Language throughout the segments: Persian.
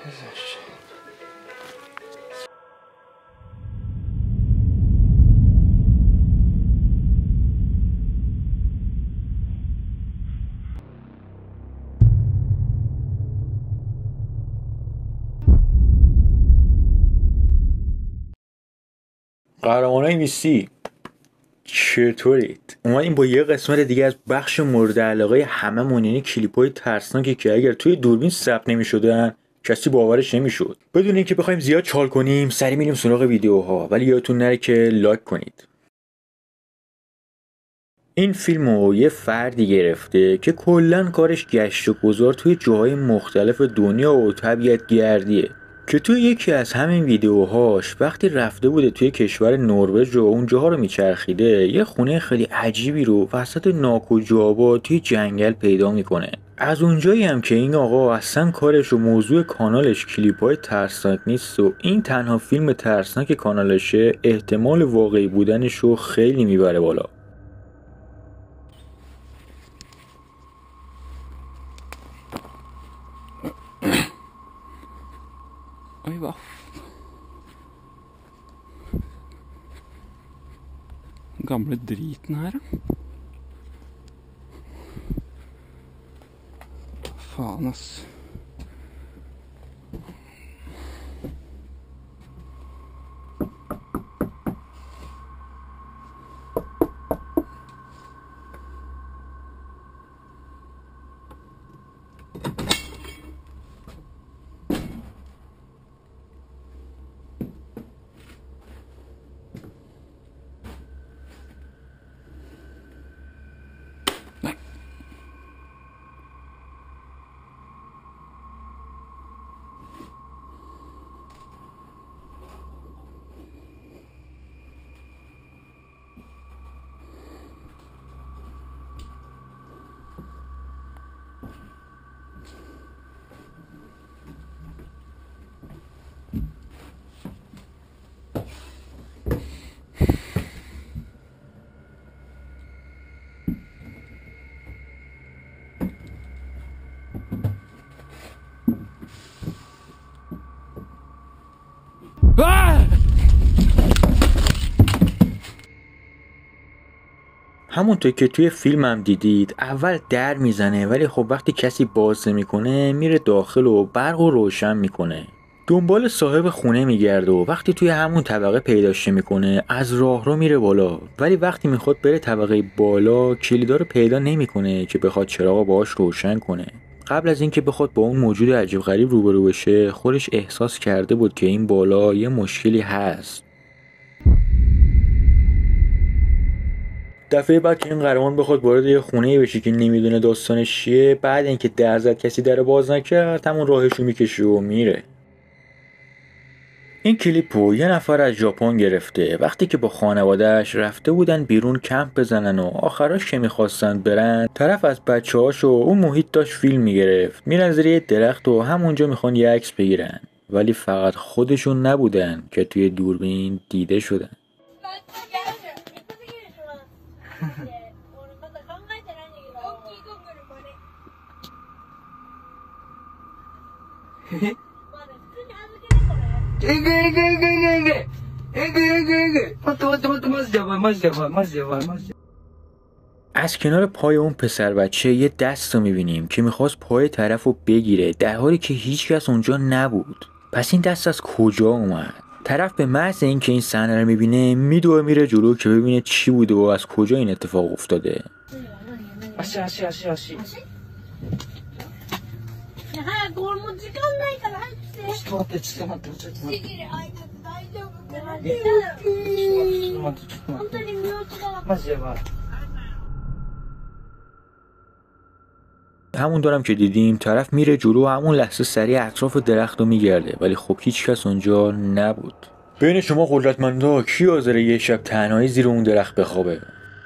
قهرمانای میسی چطورید؟ اومدیم با یه قسمت دیگه از بخش مورد علاقه هممون، یعنی کلیپ‌های ترسناکی که اگر توی دوربین ثبت نمی‌شدن کسی باورش نمی‌شد. بدون اینکه بخوایم زیاد چال کنیم سری میریم سراغ ویدیوها، ولی یادتون نره که لایک کنید. این فیلمو یه فردی گرفته که کلاً کارش گشت و گذار توی جاهای مختلف دنیا و طبیعت گردیه، که توی یکی از همین ویدیوهاش وقتی رفته بوده توی کشور نروژ و اونجاها رو میچرخیده یه خونه خیلی عجیبی رو وسط ناکجاها توی جنگل پیدا میکنه. از اونجایی هم که این آقا اصلا کارش و موضوع کانالش کلیپ‌های ترسناک نیست و این تنها فیلم ترسناک کانالشه، احتمال واقعی بودنش رو خیلی میبره بالا. Oi va. Gamle driten her, faen ass. همونطور که توی فیلم هم دیدید اول در میزنه، ولی خب وقتی کسی باز نمیکنه میره داخل و برق رو روشن میکنه. دنبال صاحب خونه میگرده و وقتی توی همون طبقه پیداش میکنه از راهرو میره بالا، ولی وقتی میخواد بره طبقه بالا کلیدا رو پیدا نمیکنه که بخواد چراغو باهاش روشن کنه. قبل از اینکه بخواد با اون موجود عجیب غریب روبرو بشه خودش احساس کرده بود که این بالا یه مشکلی هست. دفعه بعد که این قهرمان بخواد وارد یه خونه‌ای بشه که نمیدونه داستانش چیه، بعد اینکه در زد کسی در باز نکرد همون راهشو میکشه و میره. این کلیپو یه نفر از ژاپن گرفته وقتی که با خانواده‌اش رفته بودن بیرون کمپ بزنن و آخراش که میخواستن برن طرف از بچه‌هاشو اون محیط داشت فیلم میگرفت، میرن زیر یه درخت و همونجا میخوان یه عکس بگیرن، ولی فقط خودشون نبودن که توی دوربین دیده شدن. از کنار پای اون پسر بچه یه دست رو میبینیم که میخواست پای طرف رو بگیره در حالی که هیچ کس اونجا نبود. پس این دست از کجا اومد؟ طرف به محض اینکه این صحنه رو میبینه میدوه میره جلو که ببینه چی بوده و از کجا این اتفاق افتاده. همون دارم که دیدیم طرف میره جلو و همون لحظه سریع اطراف درخت رو میگرده، ولی خب هیچ کس اونجا نبود. بین شما قدرتمندا کی حاضره یه شب تنهایی زیر اون درخت بخوابه؟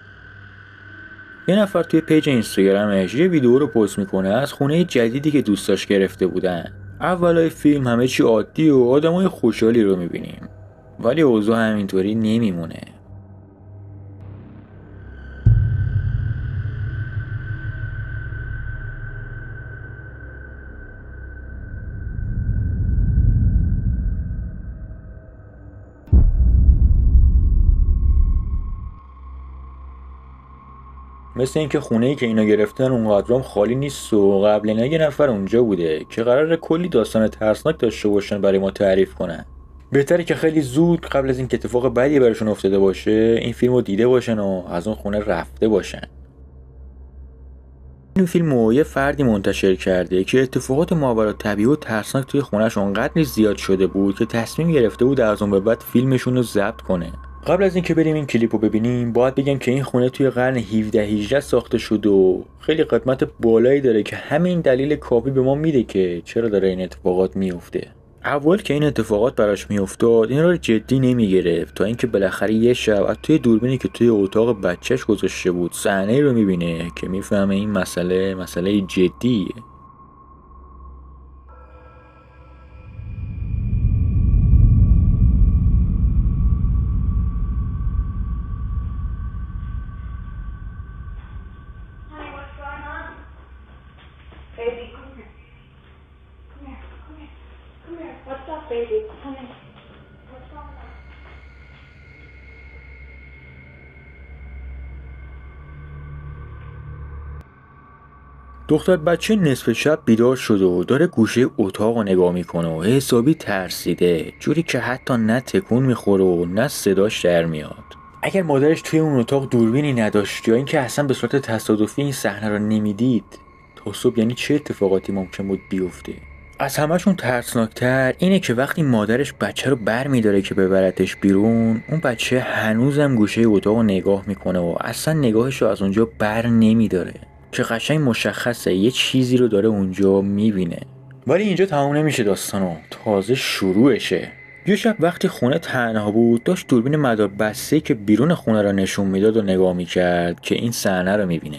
یه نفر توی پیج اینستاگرامش یه ویدیو رو پست میکنه از خونه جدیدی که دوستاش گرفته بودن. اولای فیلم همه چی عادی و آدمای خوشحالی رو میبینیم، ولی اوضاع همینطوری نمیمونه. مثل اینکه خونه‌ای که اینا گرفتن اونقدرام خالی نیست و قبل اینا یه نفر اونجا بوده که قراره کلی داستان ترسناک داشته باشن برای ما تعریف کنن. بهتره که خیلی زود قبل از اینکه اتفاق بدی براشون افتاده باشه این فیلمو دیده باشن و از اون خونه رفته باشن. این فیلمو یه فردی منتشر کرده که اتفاقات ماورا طبیعی و ترسناک توی خونه‌ش اونقدر زیاد شده بود که تصمیم گرفته بود از اون به بعد فیلمشون رو ضبط کنه. قبل از اینکه بریم این کلیپو ببینیم باید بگم که این خونه توی قرن 17-18 ساخته شد و خیلی قدمت بالایی داره که همین دلیل کافی به ما میده که چرا داره این اتفاقات میفته. اول که این اتفاقات براش میافتاد این رو جدی نمیگرفت تا اینکه بالاخره یه شب از توی دوربینی که توی اتاق بچهش گذاشته بود صحنه رو میبینه که میفهمه این مسئله جدیه. Honey, what's going on? Baby, come here. Come here, come here. Come here. What's up, baby? Come here. What's going on? دختر بچه نصف شب بیدار شده و داره گوشه اتاق رو نگاه میکنه و حسابی ترسیده، جوری که حتی نه تکون میخوره و نه صداش در میاد. اگر مادرش توی اون اتاق دوربینی نداشت یا اینکه اصلا به صورت تصادفی این صحنه رو نمیدید تا صبح، یعنی چه اتفاقاتی ممکن بود بیفته؟ از همه‌شون ترسناکتر اینه که وقتی مادرش بچه رو بر میداره که ببرتش بیرون، اون بچه هنوزم گوشه اتاق رو نگاه میکنه و اصلا نگاهش رو از اونجا بر نمیداره که قشنگ مشخصه یه چیزی رو داره اونجا میبینه. ولی اینجا تمام نمیشه داستانو، تازه شروعشه. یه شب وقتی خونه تنها بود داشت دوربین مدار بسته که بیرون خونه را نشون میداد و نگاه میکرد که این صحنه رو میبینه.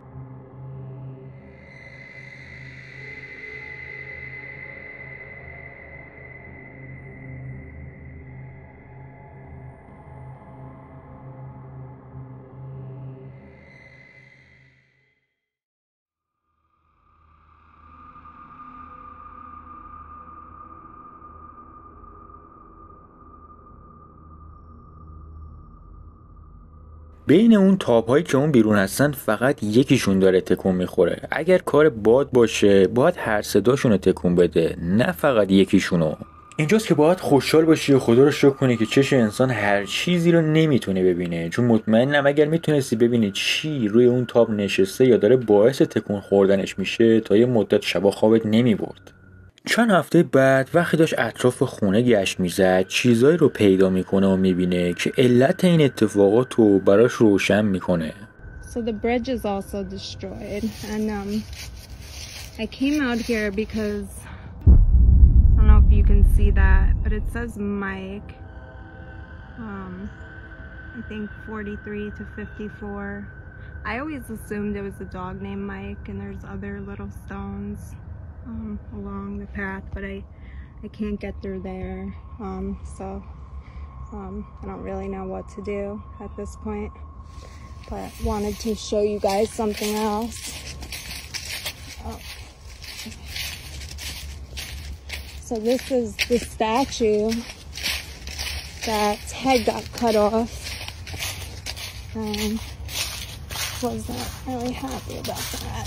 بین اون تاب‌هایی که اون بیرون هستن فقط یکیشون داره تکون میخوره. اگر کار باد باشه باید هر صداشون رو تکون بده، نه فقط یکیشونو. اینجاست که باید خوشحال باشی و خدا رو شکر کنی که چش انسان هر چیزی رو نمیتونه ببینه، چون مطمئنم اگر میتونستی ببینی چی روی اون تاب نشسته یا داره باعث تکون خوردنش میشه تا یه مدت شبا خوابت نمیبرد. چند هفته بعد وقتی داشت اطراف خونه گشت میزد چیزایی رو پیدا میکنه و میبینه که علت این اتفاقات رو براش روشن میکنه. So the bridge is also destroyed, and I came out here because I don't know if you can see that, but it says Mike. I think 43 to 54. I always assumed it was a dog named Mike, and there's other little stones along the path, but I can't get through there, so I don't really know what to do at this point, but wanted to show you guys something else. So this is the statue that's head got cut off, and wasn't really happy about that.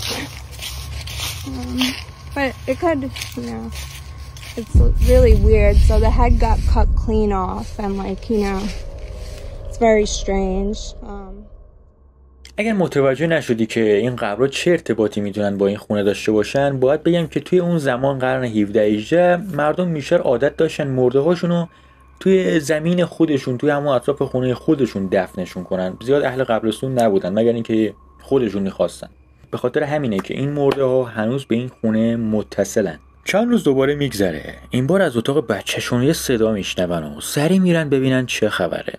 But it could, you know, it's really weird. So the head got cut clean off, and like, you know, it's very strange. اگر متوجه نشدی که این قبرها چه ارتباطی میتونن با این خونه داشته باشن، باید بگم که توی اون زمان قرن 17 مردم میشتر عادت داشتن مرده هاشونو توی زمین خودشون، توی همون اطراف خونه خودشون دفنشون کنن. زیاد اهل قبرستون نبودن مگر اینکه خودشون میخواستن. به خاطر همینه که این مرده ها هنوز به این خونه متصلن. چند روز دوباره میگذره، این بار از اتاق بچه‌شون یه صدا میشنون و سری میرن ببینن چه خبره.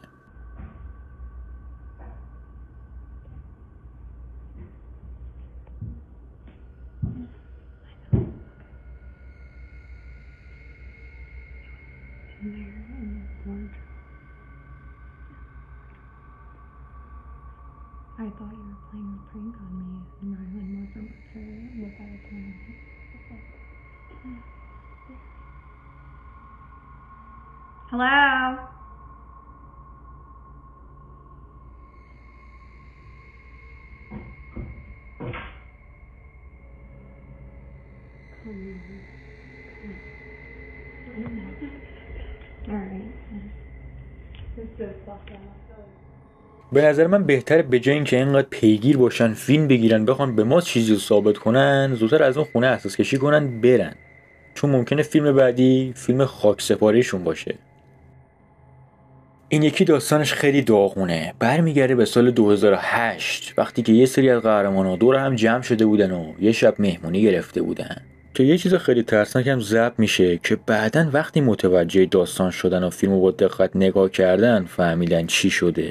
I thought you were playing a prank on me, and Rylan wasn't without playing. Hello? به نظر من بهتره به جای اینکه اینقدر پیگیر باشن فیلم بگیرن بخوان به ما چیزی رو ثابت کنن، زودتر از اون خونه اساس کشی کنن برن، چون ممکنه فیلم بعدی فیلم خاک سپاریشون باشه. این یکی داستانش خیلی داغونه، برمیگرده به سال 2008 وقتی که یه سری از قهرمانا دور هم جمع شده بودن و یه شب مهمونی گرفته بودن که یه چیز خیلی ترسناک هم ضبط میشه که بعدن وقتی متوجه داستان شدن و فیلمو با دقت نگاه کردن فهمیدن چی شده.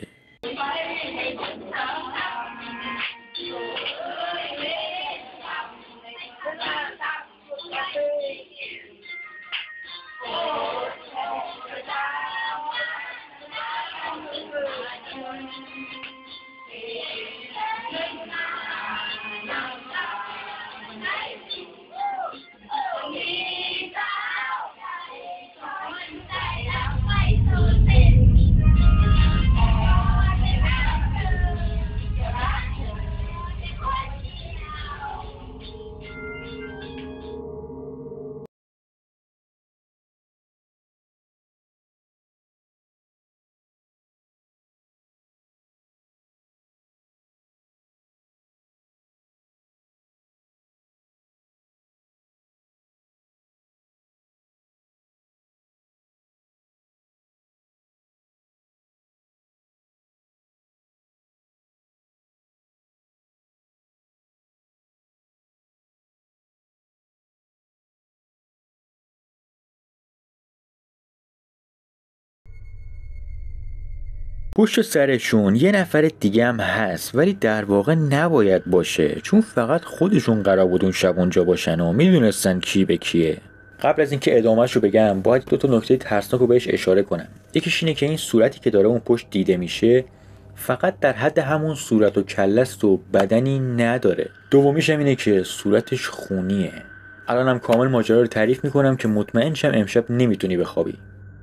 پشت سرشون یه نفر دیگه هم هست، ولی در واقع نباید باشه، چون فقط خودشون قرار بود اون شب اونجا باشن و میدونستن کی به کیه. قبل از اینکه ادامه‌شو بگم باید 2 نکته ترسناک رو بهش اشاره کنم. یکیش اینه که این صورتی که داره اون پشت دیده میشه فقط در حد همون صورت و کله‌ست و بدنی نداره. دومیش هم اینه که صورتش خونیه. الانم کامل ماجرا رو تعریف میکنم که مطمئن شم امشب نمیتونی بخوابی.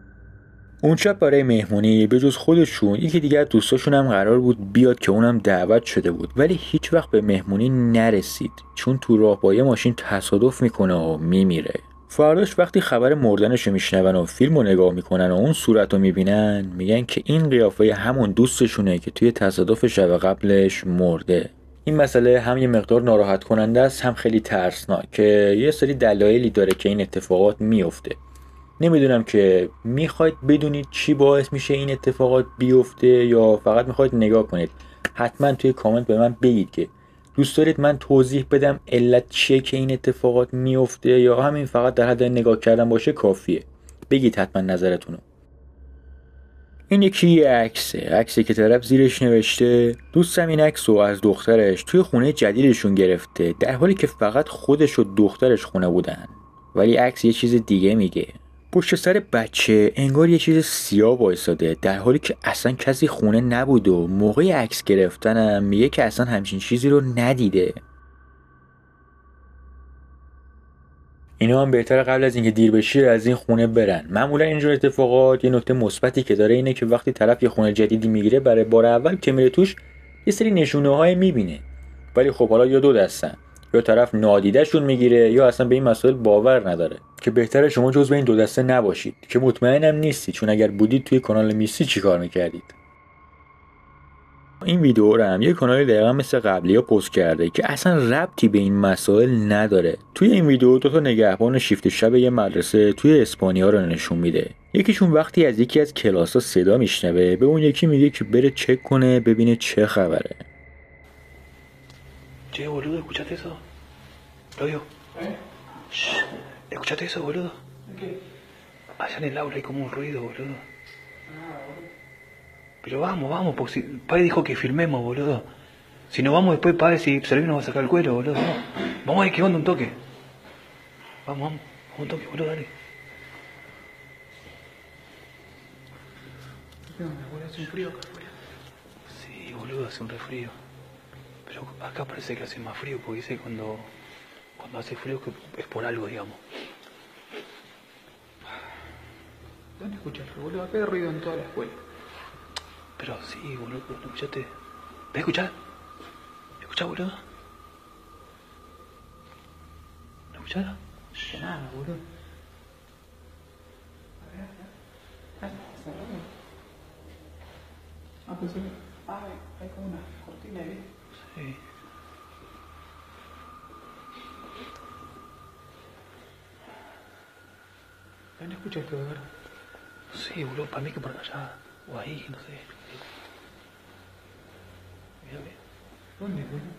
اون شب برای مهمونی به جز خودشون یکی دیگه از دوستاشون هم قرار بود بیاد که اونم دعوت شده بود، ولی هیچ وقت به مهمونی نرسید چون تو راه با یه ماشین تصادف میکنه و میمیره. فرداش وقتی خبر مردنش رو میشنون و فیلم رو نگاه میکنن و اون صورت رو میبینن میگن که این قیافه همون دوستشونه که توی تصادف شب قبلش مرده. این مسئله هم یه مقدار ناراحت کننده است هم خیلی ترسناک که یه سری دلایلی داره که این اتفاقات میفته. نمیدونم که میخواید بدونید چی باعث میشه این اتفاقات بیفته یا فقط میخواید نگاه کنید. حتما توی کامنت به من بگید که دوست دارید من توضیح بدم علت چیه که این اتفاقات میفته یا همین فقط در حد نگاه کردن باشه کافیه. بگید حتما نظرتونو. این یکی عکسی که طرف زیرش نوشته دوستم این عکس رو از دخترش توی خونه جدیدشون گرفته، در حالی که فقط خودش و دخترش خونه بودن، ولی عکس یه چیز دیگه میگه. پشت سر بچه انگار یه چیز سیاه وایساده، در حالی که اصلا کسی خونه نبود و موقع عکس گرفتنم میگه که اصلا همچین چیزی رو ندیده. اینا هم بهتره قبل از اینکه دیر بشه از این خونه برن. معمولا اینجور اتفاقات یه نکته مثبتی که داره اینه که وقتی طرف یه خونه جدیدی میگیره برای بار اول که میره توش یه سری نشونه‌های میبینه، ولی خب حالا یا دو دستن، یا طرف نادیده‌شون میگیره یا اصلا به این مسائل باور نداره، که بهتره شما جزو این 2 دسته نباشید که مطمئنم نیستی، چون اگر بودید توی کانال میسی چیکار میکردید. این ویدیو رو هم یه کانالی دقیقا مثل قبلی‌ها پست کرده که اصلا ربطی به این مسائل نداره. توی این ویدیو 2 نگهبان شیفت شب یه مدرسه توی اسپانیا رو نشون میده. یکیشون وقتی از یکی از کلاس‌ها صدا میشنوه به اون یکی میگه که bere چک کنه ببینه چه خبره. Che, boludo, ¿escuchaste eso? ¿Lo Shh, ¿escuchaste eso, boludo? ¿Qué? Allá en el aula hay como un ruido, boludo. Pero vamos, porque si... Padre dijo que filmemos, boludo. Si no vamos después, padre, si Servino nos va a sacar el cuero, boludo. Vamos a ver qué onda un toque. Vamos un toque, boludo, dale. ¿Qué onda, boludo? ¿Hace un frío acá afuera? Sí, boludo, hace un resfrío. Pero acá parece que hace más frío, porque dice cuando hace frío que es por algo, digamos. ¿Dónde escuchas, boludo? Acá hay ruido en toda la escuela. Pero sí, boludo, ¿no escuchaste? ¿Ves escuchar? ¿Escuchás, boludo? ¿No escuchás? Que nada, boludo. Pensé que... hay como una cortina ahí. Sí. ¿No escuchaste, verdad? Sí, boludo, para mí que por allá. O ahí, no sé. Mira, mira. ¿Dónde, boludo?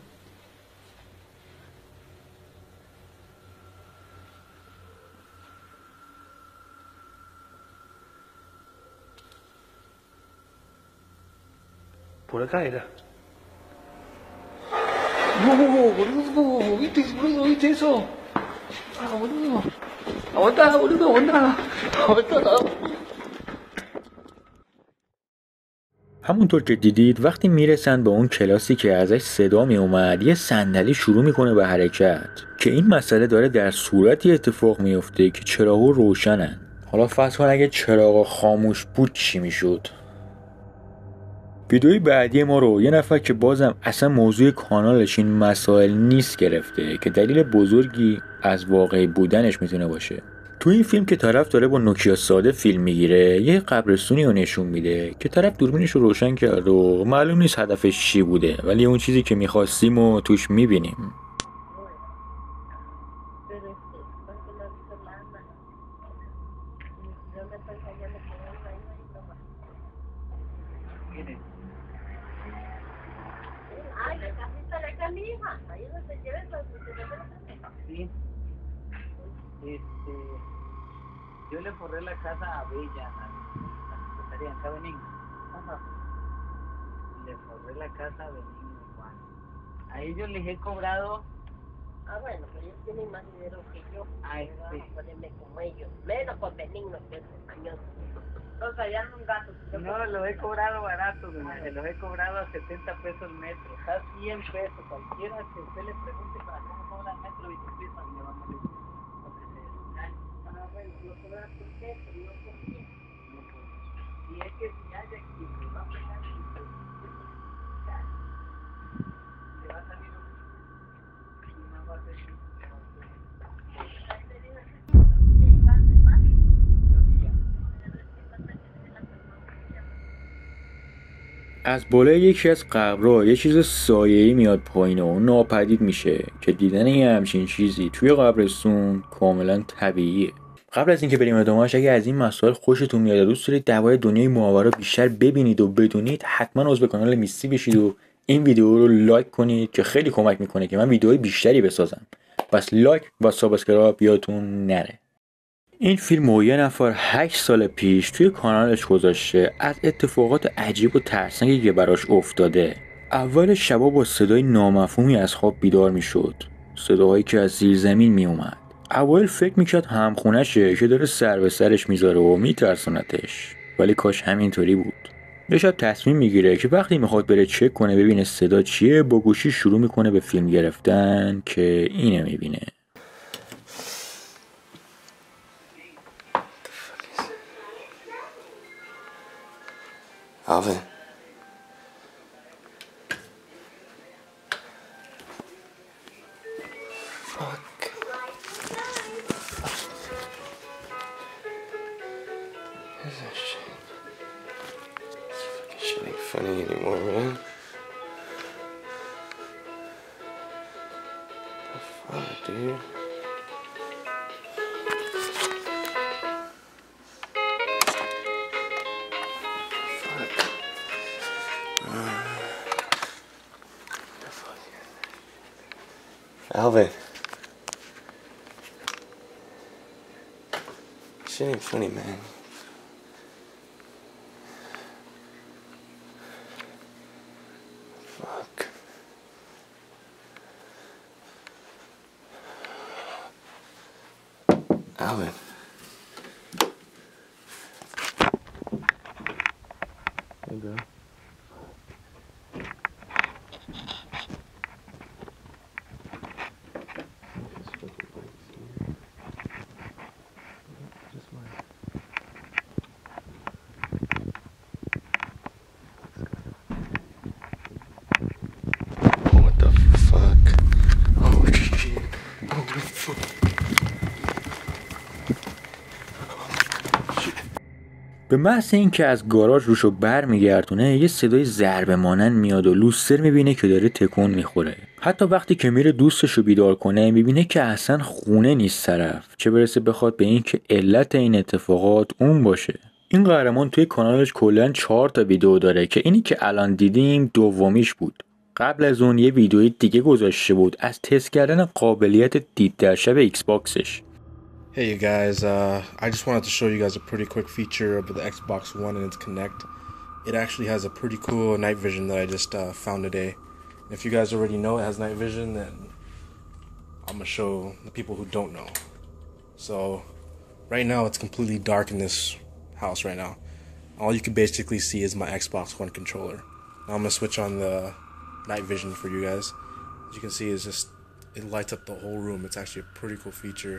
Por acá era. No, boludo, ¿viste eso? Ah, boludo. Aguantá, boludo, aguantá. همونطور که دیدید وقتی میرسن به اون کلاسی که ازش صدا می اومد یه صندلی شروع میکنه به حرکت که این مسئله داره در صورتی اتفاق میفته که چراغا روشنن. حالا فرض کن اگه چراغا خاموش بود چی میشد؟ ویدیوی بعدی ما رو یه نفر که بازم اصلا موضوع کانالش این مسائل نیست گرفته که دلیل بزرگی از واقعی بودنش میتونه باشه. تو این فیلم که طرف داره با نوکیا ساده فیلم میگیره یه قبرستونی رو نشون میده که طرف دوربینش رو روشن کرده و معلوم نیست هدفش چی بوده ولی اون چیزی که میخواستیم و توش میبینیم. Yo le forré la casa a Bella, a la secretaria acá Benigno. Le forré la casa a Benigno, Juan. A ellos les he cobrado. Ah, bueno, pero ellos tienen más dinero que yo. Ay, sí. Ponerme como ellos. Menos con Benigno, que es español. Entonces, allá en un gato. No, los he cobrado barato, los he cobrado a 70 pesos el metro. Está 100 pesos. Cualquiera que usted le pregunte para cómo cobra el metro y se piensa que le vamos a decir. Y es que si hay aquí, va a pegar y le va a salir un más base. از بالای یکی از قبرها یه چیز سایه‌ای میاد پایین و ناپدید میشه که دیدن یه همچین چیزی توی قبرستون کاملا طبیعیه. قبل از اینکه بریم ادامه‌اش اگه از این مسائل خوشتون میاد و دوست دارید درباره دنیای ماورا بیشتر ببینید و بدونید حتما عضو کانال میستی بشید و این ویدیو رو لایک کنید که خیلی کمک میکنه که من ویدیوهای بیشتری بسازم. پس لایک و سابسکرایب یادتون نره. این فیلم رو یه نفر 8 سال پیش توی کانالش گذاشته از اتفاقات عجیب و ترسناکی که براش افتاده. اول شبا با صدای نامفهومی از خواب بیدار میشد. صداهایی که از زیر زمین می اومد. اول فکر میکرد همخونشه که داره سر به سرش میذاره و میترسونتش. ولی کاش همینطوری بود. یه شب تصمیم میگیره که وقتی میخواد بره چک کنه ببینه صدا چیه با گوشی شروع میکنه به فیلم گرفتن که اینه میبینه. Alvin. Fuck. Where's that shit? This fucking shit ain't funny anymore, man. The fuck, dude? Alvin. Shit ain't funny, man. Fuck. Alvin. Hey, bro. What the fuck? Oh shit. Oh fuck. به محض اینکه از گاراژ روشو برمیگردونه یه صدای ضربه مانند میاد و لوستر میبینه که داره تکون میخوره. حتی وقتی که میره دوستشو بیدار کنه میبینه که اصلا خونه نیست طرف، چه برسه بخواد به این که علت این اتفاقات اون باشه. این قهرمان توی کانالش کلاً 4 تا ویدیو داره که اینی که الان دیدیم دومیش بود. قبل از اون یه ویدیوی دیگه گذاشته بود از تست کردن قابلیت دید در شب ایکس باکسش. Hey you guys, I just wanted to show you guys a pretty quick feature of the Xbox One and its Kinect. It actually has a pretty cool night vision that I just found today. And if you guys already know it has night vision, then I'm gonna show the people who don't know. So right now it's completely dark in this house right now. All you can basically see is my Xbox One controller. Now I'm gonna switch on the night vision for you guys. As you can see, it lights up the whole room. It's actually a pretty cool feature.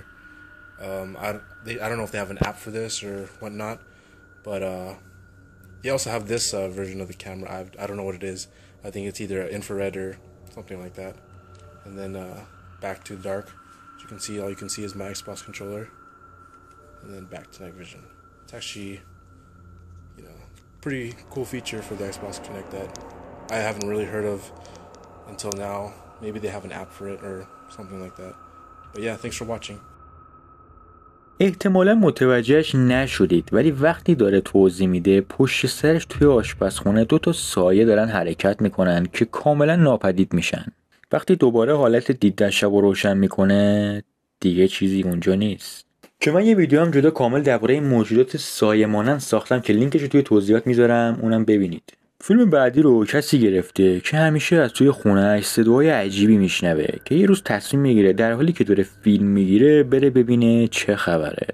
I don't know if they have an app for this or whatnot, but they also have this version of the camera. I don't know what it is. I think it's either infrared or something like that. And then back to dark. As you can see, all you can see is my Xbox controller. And then back to night vision. It's actually, pretty cool feature for the Xbox Kinect that I haven't really heard of until now. Maybe they have an app for it or something like that. But yeah, thanks for watching. احتمالا متوجهش نشدید ولی وقتی داره توضیح میده پشت سرش توی آشپزخونه 2 تا سایه دارن حرکت میکنن که کاملا ناپدید میشن. وقتی دوباره حالت دیدن شب رو روشن میکنه دیگه چیزی اونجا نیست. که من یه ویدیو هم جدا کامل درباره این موجودات سایه مانند ساختم که لینکش رو توی توضیحات میذارم، اونم ببینید. فیلم بعدی رو کسی گرفته که همیشه از توی خونه‌اش صداهای عجیبی میشنوه که یه روز تصمیم میگیره در حالی که داره فیلم میگیره بره ببینه چه خبره.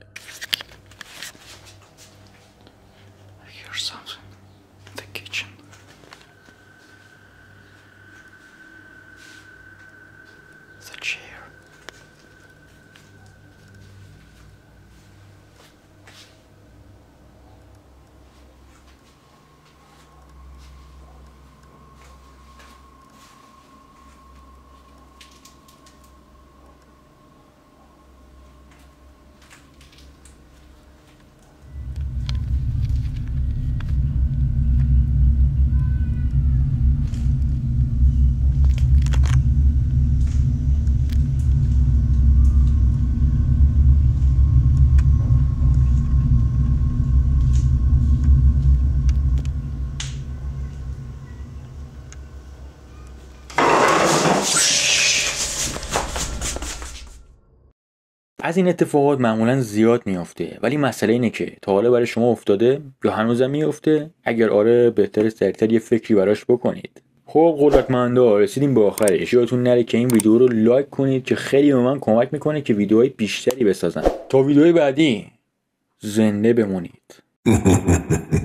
از این اتفاقات معمولا زیاد میافته ولی مسئله اینه که تا حالا برای شما افتاده یا هنوزم میافته؟ اگر آره بهتره سریعتر یه فکری براش بکنید. خب قدرتمندا رسیدیم به آخرش. یادتون نره که این ویدیو رو لایک کنید که خیلی به من کمک میکنه که ویدیوهای بیشتری بسازم. تا ویدیوهای بعدی زنده بمونید.